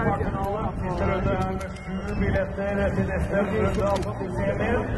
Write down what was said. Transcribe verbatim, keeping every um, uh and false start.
kvartfinale. Siste runde her med sju billetter til neste runde av semier.